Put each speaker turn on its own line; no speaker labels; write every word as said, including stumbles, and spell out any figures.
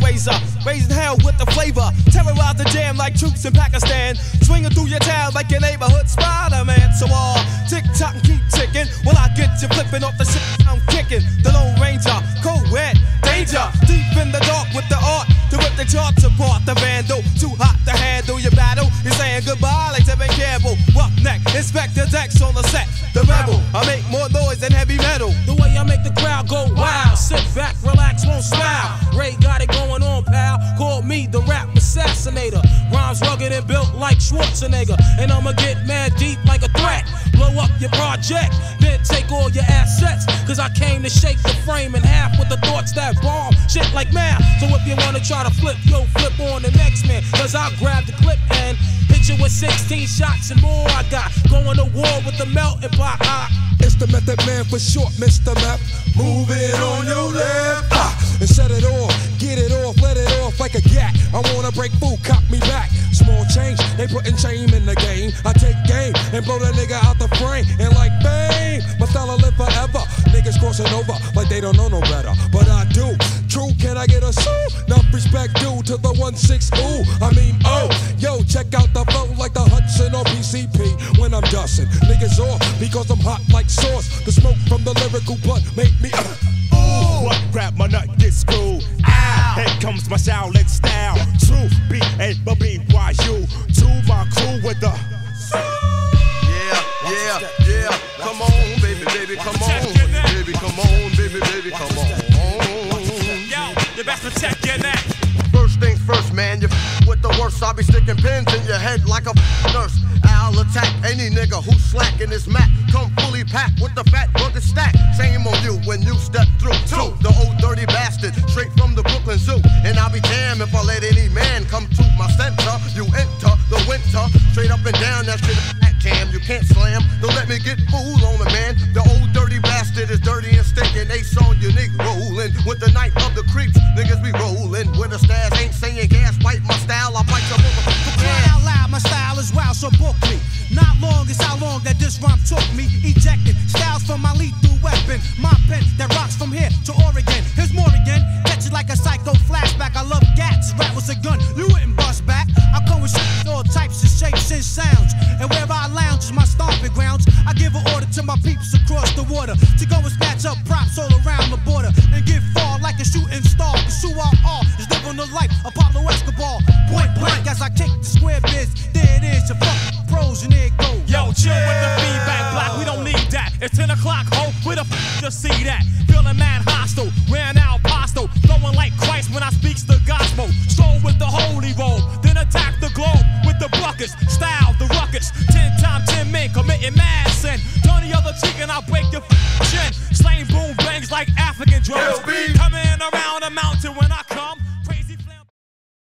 razor, raising hell with the flavor. Terrorize the jam like troops in Pakistan. Swinging through your town like your neighborhood Spider-Man. So all uh, tick tock and keep ticking. While I get you flipping off the shit I'm kicking. The Lone Ranger, co-ed, danger. Deep in the dark with the art to rip the charts apart. The vandal, too hot to handle your battle. You're saying goodbye like Tevin Campbell. Roughneck, Inspector Dex on the set. The rebel, I make more noise than heavy metal.
The way I make the crowd go wild. Sit back, relax, won't smile. Ray got it going on, pal. Call me the rap assassinator. Rhymes rugged and built like Schwarzenegger. And I'ma get mad deep like a threat. Blow up your project, then take all your assets. Cause I came to shake the frame in half with the thoughts that bomb shit like math. So if you wanna try to flip, yo, flip on the next man. Cause I'll grab the clip and hit you with sixteen shots and more. I got going to war with the melting pot. I
It's the Method Man for short, Mister Meth. Move it on your left, ah, and set it off, get it off, let it off like a gat. I wanna break food, cop me back. Small change, they putting shame in the game. I take game and blow that nigga out the frame. And like bang, my style will live forever. Niggas crossing over like they don't know no better, but I do. True, can I get a sue? Enough respect due to the one six ooh. I mean oh, yo, check out the flow like the Hudson or P C P when I'm dusting niggas off because I'm hot like sauce. The smoke from the lyrical blunt make me uh,
ooh. What rap my nut get screwed? Ah, here comes my Shaolin style. True, B A B Y U. To my crew with the.
Yeah, yeah, yeah. Come on, baby, baby, come on, baby, come on, baby, baby, come on.
Yo, you best protect your neck.
First things first, man, you f with the worst. I'll be sticking pins in your head like a f nurse. I'll attack any nigga who's slacking his mat. Come fully packed with the fat burger stack. Shame on you when you step through. Two, the old dirty bastard, straight from the Brooklyn Zoo. And I'll be damned if I let any man come to my center. You enter the winter, straight up and down that shit. Cam, you can't slam. Don't let me get fooled on the man. The old dirty bastard is dirty and stinking. Ace on your nigga rolling with the night of the creeps. Niggas be rolling with the stairs. Ain't saying gas, bite my style. I bite your motherfucker.
Cry out loud, my style is wild, so book me. Not long is how long that this rhyme took me. Ejecting styles from my lethal weapon. My pen that rocks from here to Oregon. Here's more again. Catch it like a psycho flashback. I love gats. Rap was a gun. You wouldn't bust back. I come with shit, all types of shapes and sounds. And where I lounge is my stomping grounds. I give an order to my peeps across the water to go and snatch up props all around the border and get far like a shooting star. Cause who I are is living the life Apollo Escobar. Point blank as I kick the square biz. There it is, your fucking pros and there it goes.
Yo, chill with the feedback block, we don't need that. It's ten o'clock, ho, where the f to see that? Feeling mad hostile, ran out postal. Flowing like Christ when I speaks the gospel. Stroll with the holy roll, then attack the globe with the buckets. Style, the ruckus, ten times ten men committing mad sin. Turn the other cheek and I'll break your f chin. Slaying boom bangs like African drums.